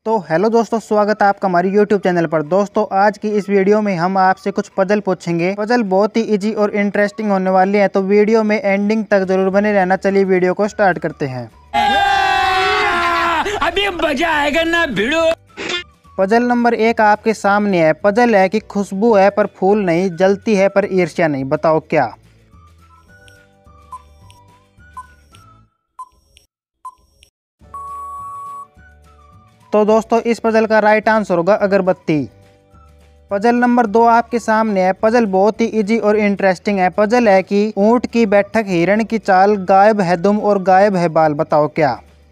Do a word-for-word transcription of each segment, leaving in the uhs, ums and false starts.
तो हेलो दोस्तों, स्वागत है आपका हमारी यूट्यूब चैनल पर। दोस्तों आज की इस वीडियो में हम आपसे कुछ पजल पूछेंगे। पजल बहुत ही इजी और इंटरेस्टिंग होने वाली है, तो वीडियो में एंडिंग तक जरूर बने रहना। चलिए वीडियो को स्टार्ट करते हैं। अभी मजा आएगा ना भिड़ो। पजल नंबर एक आपके सामने है। पजल है कि खुशबू है पर फूल नहीं, जलती है पर ईर्ष्या नहीं, बताओ क्या। तो दोस्तों इस पजल का राइट आंसर होगा अगरबत्ती। पजल नंबर दो आपके सामने है। पजल बहुत ही इजी और इंटरेस्टिंग है। पजल है कि ऊंट की बैठक, हिरण की चाल, गायब है दुम और गायब है बाल, बताओ क्या।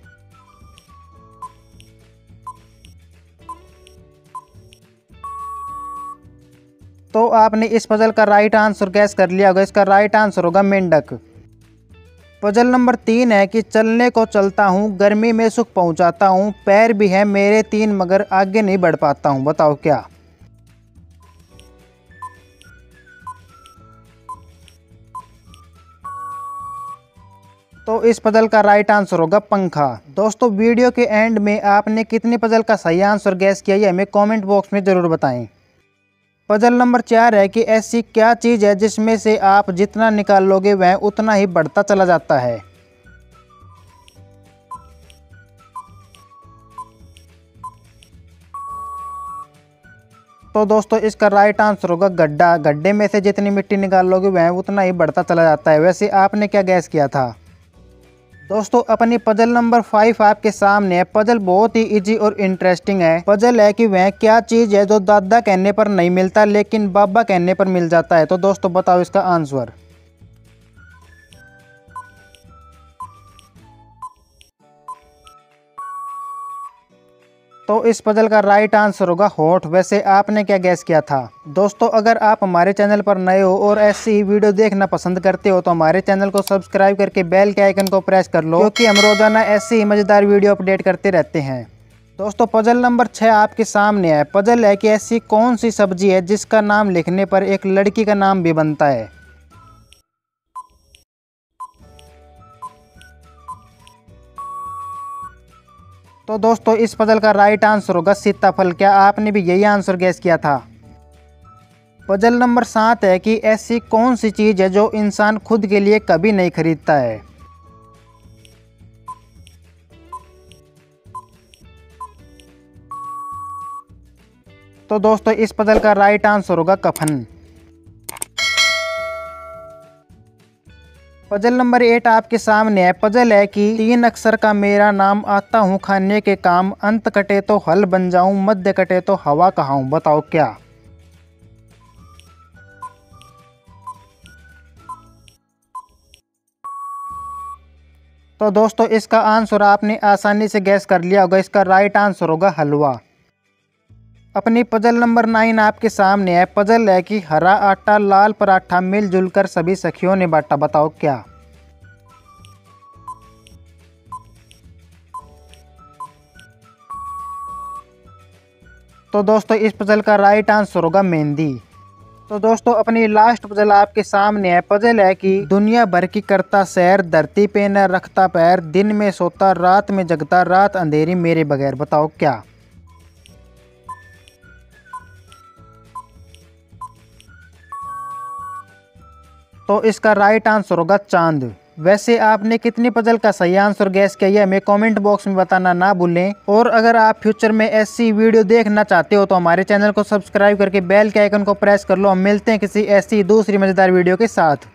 तो आपने इस पजल का राइट आंसर गैस कर लिया होगा। इसका राइट आंसर होगा मेंढक। पजल नंबर तीन है कि चलने को चलता हूँ, गर्मी में सुख पहुँचाता हूँ, पैर भी है मेरे तीन मगर आगे नहीं बढ़ पाता हूँ, बताओ क्या। तो इस पजल का राइट आंसर होगा पंखा। दोस्तों वीडियो के एंड में आपने कितनी पजल का सही आंसर गैस किया ये हमें कमेंट बॉक्स में ज़रूर बताएं। पजल नंबर चार है कि ऐसी क्या चीज़ है जिसमें से आप जितना निकाल लोगे वह उतना ही बढ़ता चला जाता है। तो दोस्तों इसका राइट आंसर होगा गड्ढा। गड्ढे में से जितनी मिट्टी निकाल लोगे वह उतना ही बढ़ता चला जाता है। वैसे आपने क्या गैस किया था। दोस्तों अपनी पजल नंबर फाइव आपके सामने है। पजल बहुत ही इजी और इंटरेस्टिंग है। पजल है कि वह क्या चीज़ है जो दादा कहने पर नहीं मिलता लेकिन बाबा कहने पर मिल जाता है। तो दोस्तों बताओ इसका आंसर। तो इस पजल का राइट आंसर होगा होठ। वैसे आपने क्या गैस किया था। दोस्तों अगर आप हमारे चैनल पर नए हो और ऐसी ही वीडियो देखना पसंद करते हो तो हमारे चैनल को सब्सक्राइब करके बेल के आइकन को प्रेस कर लो, क्योंकि हम रोजाना ऐसी ही मजेदार वीडियो अपडेट करते रहते हैं। दोस्तों पजल नंबर छः आपके सामने है। पजल है कि ऐसी कौन सी सब्जी है जिसका नाम लिखने पर एक लड़की का नाम भी बनता है। तो दोस्तों इस पजल का राइट आंसर होगा सीताफल। क्या आपने भी यही आंसर गैस किया था। पजल नंबर सात है कि ऐसी कौन सी चीज़ है जो इंसान खुद के लिए कभी नहीं खरीदता है। तो दोस्तों इस पजल का राइट आंसर होगा कफन। पजल नंबर एट आपके सामने है। पजल है कि तीन अक्षर का मेरा नाम, आता हूँ खाने के काम, अंत कटे तो हल बन जाऊं, मध्य कटे तो हवा कहाऊं, बताओ क्या। तो दोस्तों इसका आंसर आपने आसानी से गैस कर लिया होगा। इसका राइट आंसर होगा हलवा। अपनी पजल नंबर नाइन आपके सामने है। पजल है कि हरा आटा, लाल पराठा, मिलजुल कर सभी सखियों ने बांटा, बताओ क्या। तो दोस्तों इस पजल का राइट आंसर होगा मेहंदी। तो दोस्तों अपनी लास्ट पजल आपके सामने है। पजल है कि दुनिया भर की करता सैर, धरती पे न रखता पैर, दिन में सोता रात में जगता, रात अंधेरी मेरे बगैर, बताओ क्या। तो इसका राइट आंसर होगा चांद। वैसे आपने कितनी पजल का सही आंसर गैस किया है हमें कमेंट बॉक्स में बताना ना भूलें। और अगर आप फ्यूचर में ऐसी वीडियो देखना चाहते हो तो हमारे चैनल को सब्सक्राइब करके बेल के आइकन को प्रेस कर लो। हम मिलते हैं किसी ऐसी दूसरी मजेदार वीडियो के साथ।